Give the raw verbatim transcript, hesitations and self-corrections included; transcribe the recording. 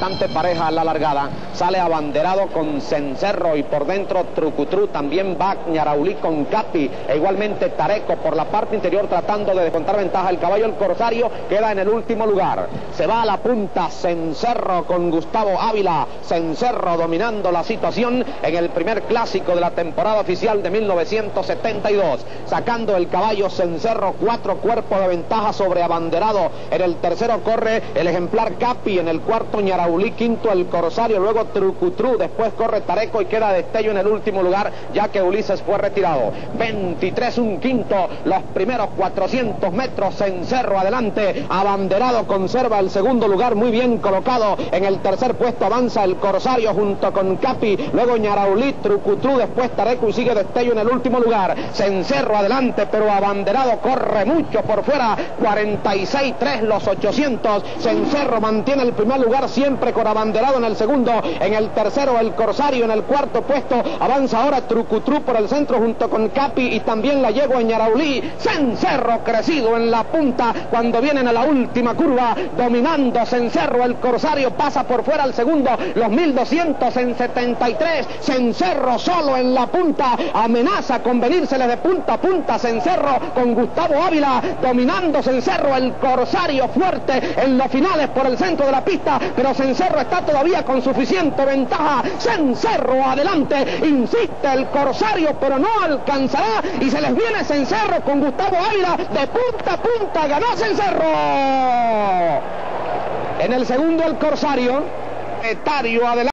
bastante pareja a la largada. Sale abanderado con Cencerro y por dentro Trucutru. También va Ñaraulí con Capi e igualmente Tareco por la parte interior tratando de descontar ventaja. El caballo El Corsario queda en el último lugar. Se va a la punta Cencerro con Gustavo Ávila. Cencerro dominando la situación en el primer clásico de la temporada oficial de mil novecientos setenta y dos. Sacando el caballo Cencerro, cuatro cuerpos de ventaja sobre abanderado. En el tercero corre el ejemplar Capi, en el cuarto Ñaraulí, quinto El Corsario, luego Trucutru, después corre Tareco y queda Destello en el último lugar, ya que Ulises fue retirado. veintitrés un quinto, los primeros cuatrocientos metros. Cencerro adelante, abanderado conserva el segundo lugar, muy bien colocado. En el tercer puesto avanza El Corsario junto con Capi, luego Ñaraulí, Trucutru, después Tareco y sigue Destello en el último lugar. Cencerro adelante, pero abanderado corre mucho por fuera, cuarenta y seis tres los ochocientos. Cencerro mantiene el primer lugar siempre con abanderado en el segundo, en el tercero El Corsario, en el cuarto puesto avanza ahora Trucutru por el centro junto con Capi y también la yegua Ñaraulí. Cencerro crecido en la punta cuando vienen a la última curva, dominando Cencerro. El Corsario pasa por fuera al segundo, los mil doscientos en setenta y tres. Cencerro solo en la punta, amenaza con venírsele de punta a punta Cencerro con Gustavo Ávila, dominando Cencerro. El Corsario fuerte en los finales por el centro de la pista, pero Cencerro está todavía con suficiente ventaja. Cencerro adelante, insiste El Corsario, pero no alcanzará y se les viene Cencerro con Gustavo Ávila de punta a punta. Ganó Cencerro. En el segundo El Corsario, Etario adelante.